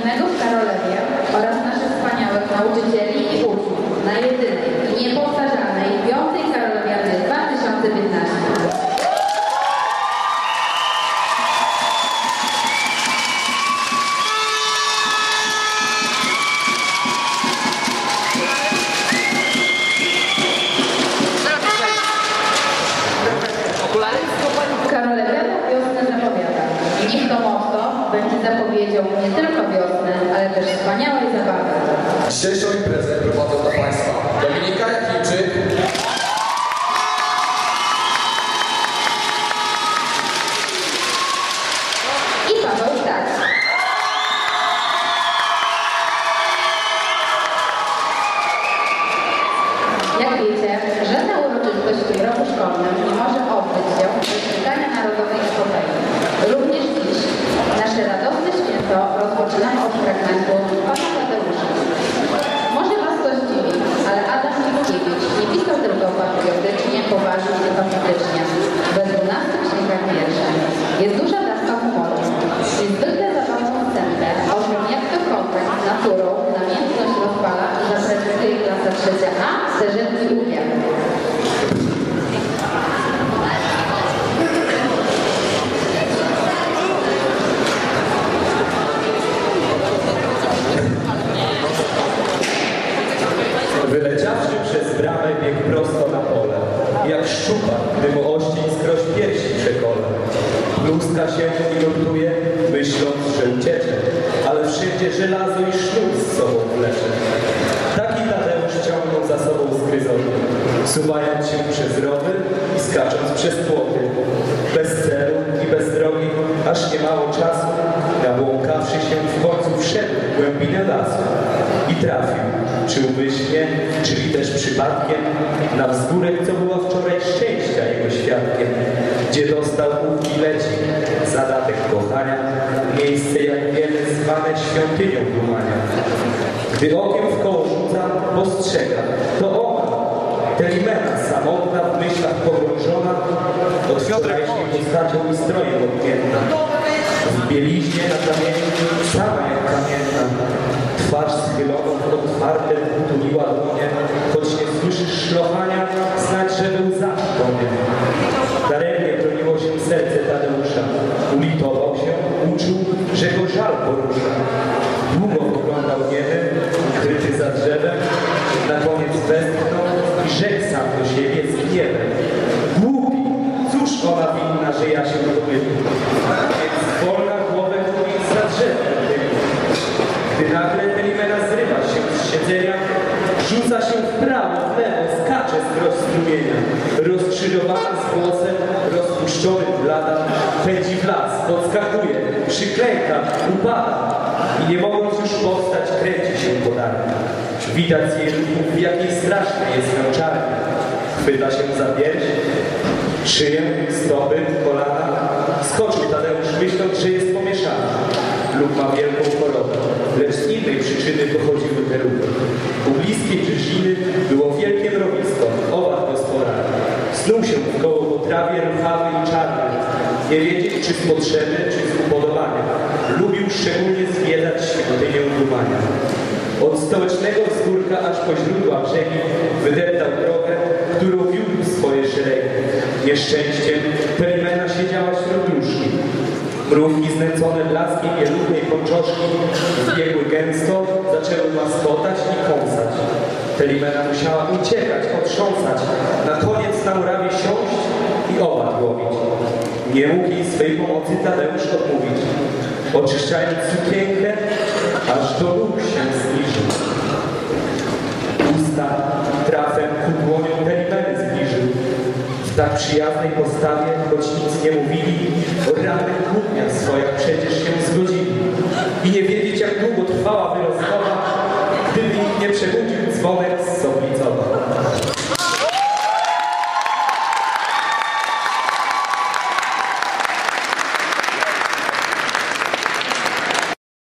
imiennego w Karolewie oraz naszych wspaniałych nauczycieli i uczniów na jedynej i niepowtarzalnej 5. Karolewiady 2015. Karolewiada wiosnę zapowiada. Niech to motto będzie zapowiedzią nie tylko wiosny, ale też wspaniałej zabawy. Dzisiejszą imprezę prowadzą dla Państwa Dominika Jakimczyk, i Paweł Stach. Jak wiecie, żadna uroczystość w tym roku szkolnym nie może odbyć się bez czytania narodowej epopei. Również dziś nasze radosne święto rozpoczynamy od fragmentu Pana Tadeusza. Może Was to zdziwi, ale Adam Mickiewicz nie pisał tylko patriotycznie, poważnie i patriotycznie. We 12 księgach wierszy jest duża dawka humoru. I zwykle zabawną scenkę o tym, jak to kontakt z naturą namiętność rozpala i zaprezentuje klasa 3A Serzędny Uwiek. Wyleciawszy przez bramę biegł prosto na pole, jak szczupak, gdy mu oścień skroś piersi przekole. Bluzka się i nurtuje, myśląc, że uciecze, ale wszędzie żelazo i sznur z sobą wlecze. Taki Tadeusz ciągnął za sobą zgryzoty, suwając się przez rowy i skacząc przez płoty. Bez celu i bez drogi, aż nie mało czasu, nabłąkawszy się w końcu wszedł w głębinę lasu i trafił, czy umyślnie, czyli też przypadkiem, na wzgórek, co była wczoraj szczęścia jego świadkiem, gdzie dostał ów bileci, zadatek kochania, miejsce jak wiele zwane świątynią dumania. Gdy okiem w koło rzuca, postrzega, to ona, Telimena, samotna, w myślach pogrążona, od wczorajszej postacią i strojem odmienna. W bieliźnie na kamieniu, sama jak kamienna, twarz schyloną w otwarte tuliła dłonie, choć nie słyszysz szlochania, znać, że był za tobie. Daremnie broniło się serce Tadeusza, ulitował się, uczuł, że go żal porusza. Długo oglądał niebem, kryty za drzewem, na koniec westchnął i rzekł sam do siebie z gniewem: głupi, cóż ona winna, że ja się rozmylił? Więc wolna głowę twoich za drzewem tymi. Gdy nagle Telimena zrywa się z siedzenia, rzuca się w prawo, w lewo, skacze skroś strumienia. Rozkrzyżowana z głosem, rozpuszczony w lata, pędzi w las, podskakuje, przyklęka, upada i nie mogąc już powstać, kręci się podarnie. Widać z jej ruchów, w jakiej strasznej jest męczarni. Chwyta się za pierś, szyję, stopy, kolana. Skoczył Tadeusz, myśląc, że jest pomieszany lub ma wielką chorobę, lecz z innej przyczyny pochodziły te ruchy. U bliskiej Brzeźiny było wielkie mrowisko, owad gospodarny. Snuł się w koło po trawie, ruchawy i czarny. Nie wiedzieć, czy z potrzeby, czy z upodobania. Lubił szczególnie zwiedzać świątynię dumania. Od stołecznego wzgórka aż po źródła brzegi wydeptał drogę, którą wiódł swoje szeregi. Nieszczęściem Telimena siedziała wśród różki. Mrówki znęcone blaskiem jeluchnej pończoszki zbiegły gęsto, zaczęły łaskotać i kąsać. Telimena musiała uciekać, otrząsać, na koniec na murawie siąść i owad łowić. Nie mógł jej swej pomocy Tadeusz odmówić. Oczyszczając sukienkę, aż do nóg się zniżył. Usta trafem ku dłoniom Telimeny zbliżył. W tak przyjaznej postawie, choć nic nie mówili, o rannych kłótniach swoich przecież się zgodzili. I nie wiedzieć, jak długo trwała by rozmowa, gdyby ich nie przebudził dzwonek z